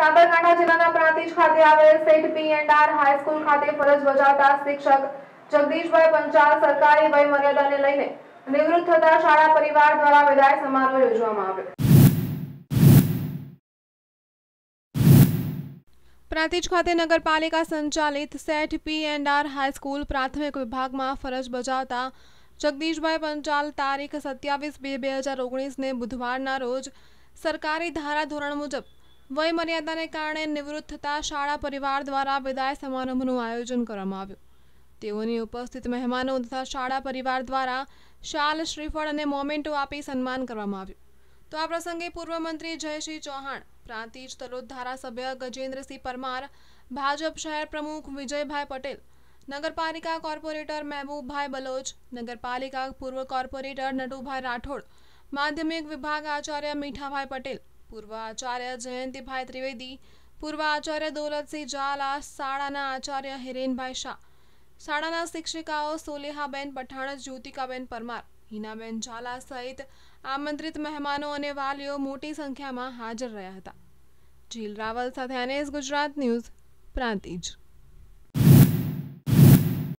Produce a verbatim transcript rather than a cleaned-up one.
સાબરકાંઠા જિલ્લાના પ્રાંતિજ ખાતે આવેલ saint P and R high school ખાતે ફરજ બજાવતા શિક્ષક જગદીશભાઈ પંચાલ સરકારી વય મર્યાદાને લઈને નિવૃત્ત થતા શાળા પરિવાર દ્વારા વિદાય સમારોહ યોજવામાં આવ્યો। પ્રાંતિજ ખાતે નગરપાલિકા સંચાલિત saint P and R high school પ્રાથમિક વિભાગમાં ફરજ બજાવતા જગદીશભાઈ પંચાલ તારીખ સત્યાવીસ બે બે હજાર ઓગણીસને બુધવારના રોજ સરકારી ધારા ધોરણ મુજબ વય મર્યાદાને કારણે નિવૃત્ત થતા શાળા પરિવાર દ્વારા વિદાય સમારંભનું આયોજન કરવામાં આવ્યું। તેઓની ઉપસ્થિત મહેમાનો તથા શાળા પરિવાર દ્વારા શાલ, શ્રીફળ અને મોમેન્ટો આપી સન્માન કરવામાં આવ્યું। તો આ પ્રસંગે પૂર્વ મંત્રી જયસિંહ ચૌહાણ, પ્રાંતિજ તલોદ ધારાસભ્ય ગજેન્દ્રસિંહ પરમાર, ભાજપ શહેર પ્રમુખ વિજયભાઈ પટેલ, નગરપાલિકા કોર્પોરેટર મહેબૂબભાઈ બલોચ, નગરપાલિકા પૂર્વ કોર્પોરેટર નટુભાઈ રાઠોડ, માધ્યમિક વિભાગ આચાર્ય મીઠાભાઈ પટેલ, પૂર્વ આચાર્ય જયંતિભાઈ ત્રિવેદી, પૂર્વ આચાર્ય દોલતસિંહ ઝાલા, શાળાના આચાર્ય હિરેનભાઈ શાહ, શાળાના શિક્ષિકાઓ સોલેહાબેન પઠાણ, જ્યોતિકાબેન પરમાર, હિનાબેન ઝાલા સહિત આમંત્રિત મહેમાનો અને વાલીઓ મોટી સંખ્યામાં હાજર રહ્યા હતા। જીલ રાવલ સાથે N S Gujarat news, Prantij.